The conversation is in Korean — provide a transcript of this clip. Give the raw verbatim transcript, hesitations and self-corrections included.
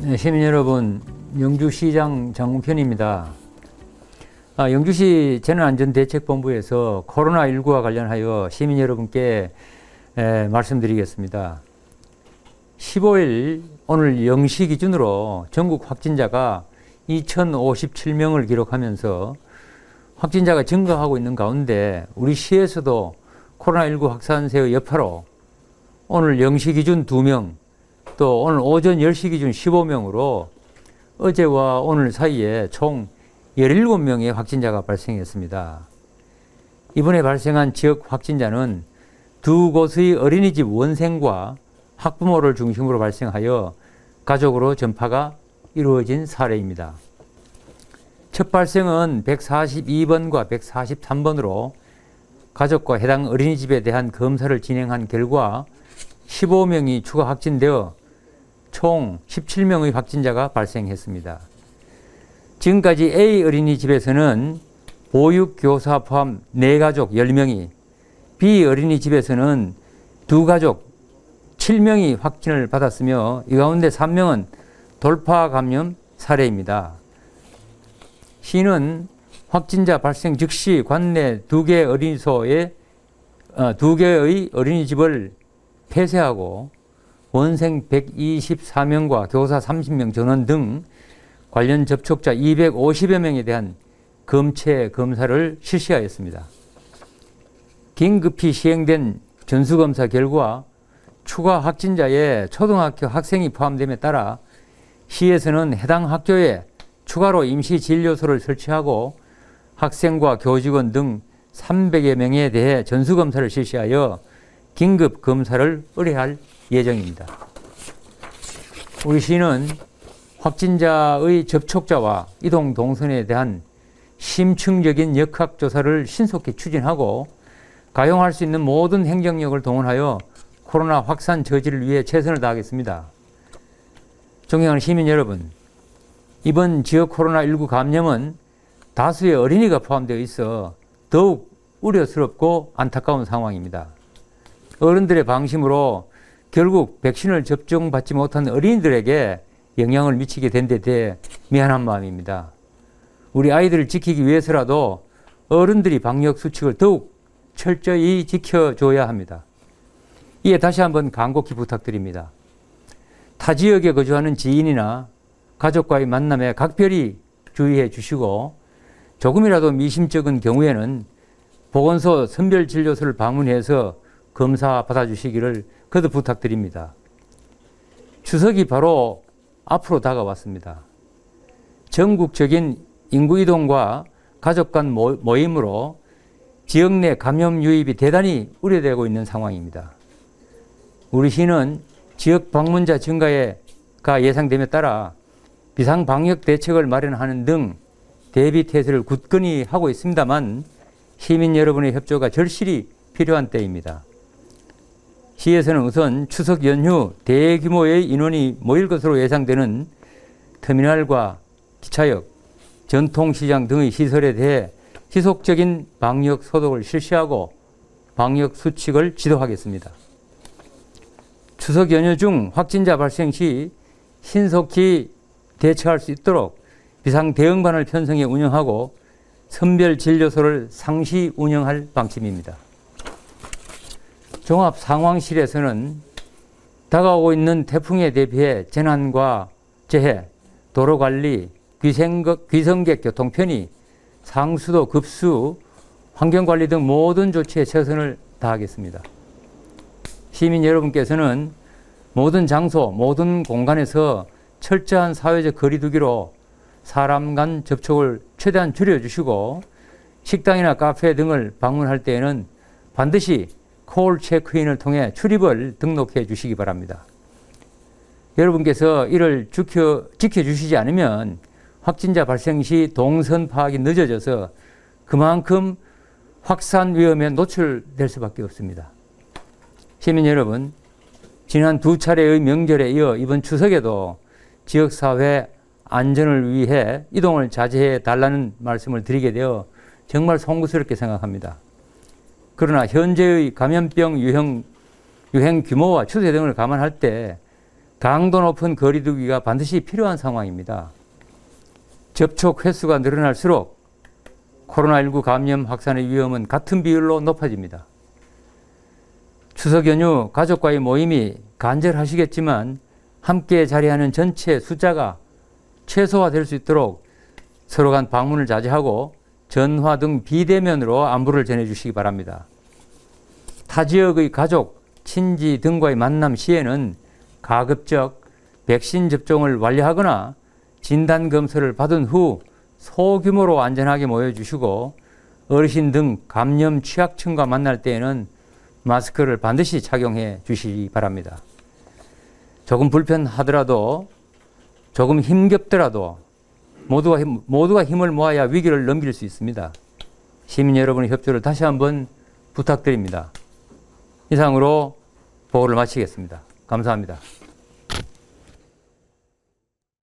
네, 시민 여러분, 영주시장 장웅편입니다. 아, 영주시 재난안전대책본부에서 코로나 일구와 관련하여 시민 여러분께 에, 말씀드리겠습니다. 십오일 오늘 영 시 기준으로 전국 확진자가 이천오십칠 명을 기록하면서 확진자가 증가하고 있는 가운데 우리 시에서도 코로나 일구 확산세의 여파로 오늘 영 시 기준 두 명, 또 오늘 오전 열 시 기준 십오 명으로 어제와 오늘 사이에 총 열일곱 명의 확진자가 발생했습니다. 이번에 발생한 지역 확진자는 두 곳의 어린이집 원생과 학부모를 중심으로 발생하여 가족으로 전파가 이루어진 사례입니다. 첫 발생은 백사십이 번과 백사십삼 번으로 가족과 해당 어린이집에 대한 검사를 진행한 결과 십오 명이 추가 확진되어 총 십칠 명의 확진자가 발생했습니다. 지금까지 A 어린이집에서는 보육교사 포함 네 가족 열 명이, B 어린이집에서는 두 가족 칠 명이 확진을 받았으며 이 가운데 삼 명은 돌파 감염 사례입니다. 시는 확진자 발생 즉시 관내 두 개 어린이소에 어, 두 개의 어린이집을 폐쇄하고 원생 백이십사 명과 교사 삼십 명 전원 등 관련 접촉자 이백오십여 명에 대한 검체 검사를 실시하였습니다. 긴급히 시행된 전수검사 결과 추가 확진자의 초등학교 학생이 포함됨에 따라 시에서는 해당 학교에 추가로 임시진료소를 설치하고 학생과 교직원 등 삼백여 명에 대해 전수검사를 실시하여 긴급검사를 의뢰할 예정입니다. 우리 시는 확진자의 접촉자와 이동 동선에 대한 심층적인 역학조사를 신속히 추진하고 가용할 수 있는 모든 행정력을 동원하여 코로나 확산 저지를 위해 최선을 다하겠습니다. 존경하는 시민 여러분, 이번 지역 코로나 일구 감염은 다수의 어린이가 포함되어 있어 더욱 우려스럽고 안타까운 상황입니다. 어른들의 방심으로 결국 백신을 접종받지 못한 어린이들에게 영향을 미치게 된 데 대해 미안한 마음입니다. 우리 아이들을 지키기 위해서라도 어른들이 방역 수칙을 더욱 철저히 지켜줘야 합니다. 이에 다시 한번 간곡히 부탁드립니다. 타 지역에 거주하는 지인이나 가족과의 만남에 각별히 주의해 주시고 조금이라도 미심쩍은 경우에는 보건소 선별진료소를 방문해서 검사 받아주시기를 거듭 부탁드립니다. 추석이 바로 앞으로 다가왔습니다. 전국적인 인구이동과 가족 간 모임으로 지역 내 감염 유입이 대단히 우려되고 있는 상황입니다. 우리 시는 지역 방문자 증가가 예상됨에 따라 비상방역 대책을 마련하는 등 대비태세를 굳건히 하고 있습니다만 시민 여러분의 협조가 절실히 필요한 때입니다. 시에서는 우선 추석 연휴 대규모의 인원이 모일 것으로 예상되는 터미널과 기차역, 전통시장 등의 시설에 대해 지속적인 방역 소독을 실시하고 방역 수칙을 지도하겠습니다. 추석 연휴 중 확진자 발생 시 신속히 대처할 수 있도록 비상대응반을 편성해 운영하고 선별진료소를 상시 운영할 방침입니다. 종합상황실에서는 다가오고 있는 태풍에 대비해 재난과 재해, 도로관리, 귀성객 교통 편의, 상수도 급수, 환경관리 등 모든 조치에 최선을 다하겠습니다. 시민 여러분께서는 모든 장소, 모든 공간에서 철저한 사회적 거리 두기로 사람 간 접촉을 최대한 줄여주시고 식당이나 카페 등을 방문할 때에는 반드시 콜 체크인을 통해 출입을 등록해 주시기 바랍니다. 여러분께서 이를 지켜, 지켜주시지 않으면 확진자 발생 시 동선 파악이 늦어져서 그만큼 확산 위험에 노출될 수밖에 없습니다. 시민 여러분, 지난 두 차례의 명절에 이어 이번 추석에도 지역사회 안전을 위해 이동을 자제해 달라는 말씀을 드리게 되어 정말 송구스럽게 생각합니다. 그러나 현재의 감염병 유행, 유행 규모와 추세 등을 감안할 때 강도 높은 거리 두기가 반드시 필요한 상황입니다. 접촉 횟수가 늘어날수록 코로나십구 감염 확산의 위험은 같은 비율로 높아집니다. 추석 연휴 가족과의 모임이 간절하시겠지만 함께 자리하는 전체 숫자가 최소화될 수 있도록 서로 간 방문을 자제하고 전화 등 비대면으로 안부를 전해주시기 바랍니다. 타 지역의 가족, 친지 등과의 만남 시에는 가급적 백신 접종을 완료하거나 진단검사를 받은 후 소규모로 안전하게 모여주시고 어르신 등 감염 취약층과 만날 때에는 마스크를 반드시 착용해 주시기 바랍니다. 조금 불편하더라도 조금 힘겹더라도 모두가, 힘, 모두가 힘을 모아야 위기를 넘길 수 있습니다. 시민 여러분의 협조를 다시 한번 부탁드립니다. 이상으로 보고를 마치겠습니다. 감사합니다.